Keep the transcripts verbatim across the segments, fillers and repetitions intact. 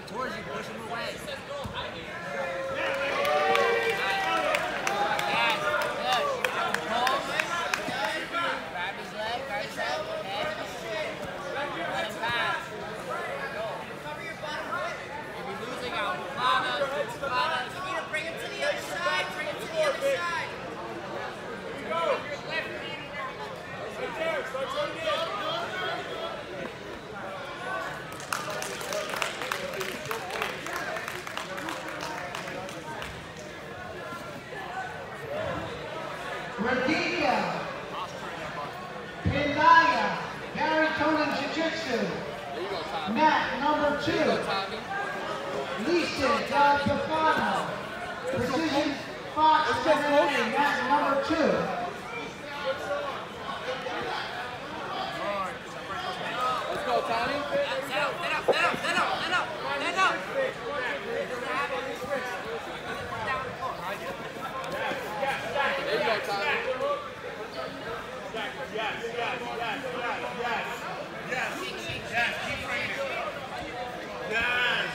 towards you, push him away. Jiu-Jitsu. Mat number two. Lisa Delgado. Precision Fox M M A. Mat number two. Let's go, Tommy. Stand up, stand up, stand up, stand up, stand up, stand up. There you go, Tommy. Yes, yes, yes, yes, yes, yes, yes, keep training. Yes.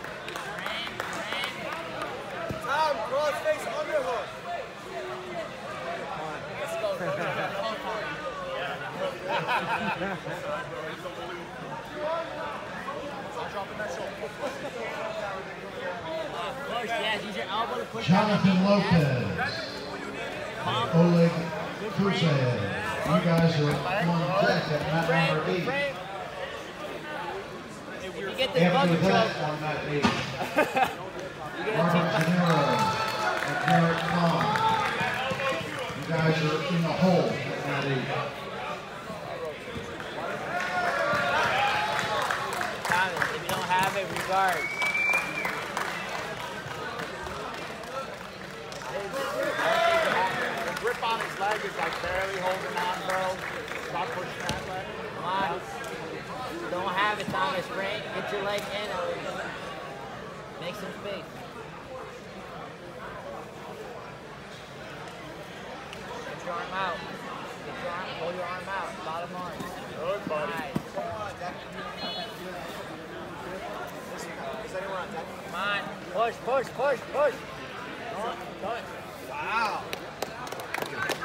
Tom, cross face underhook. Let's go. Yes, use your elbow to push. Jonathan Lopez. Oleg Kuzev. You guys are on deck at mat number eight. If you get this bug After control, that, on mat eight, Robert De Niro and Garrett Kong. You guys are in the hole at mat eight. Thomas, if you don't have it, regard. The grip on his leg is like barely holding on, bro. Stop pushing that leg. Come on. You don't have it, Thomas. Bring, get your leg in. Make some space. Get your arm out. Get your arm, pull your arm out. Bottom arm. Good, buddy. Nice. Is anyone on deck? Come on. Push, push, push, push. Done. Wow.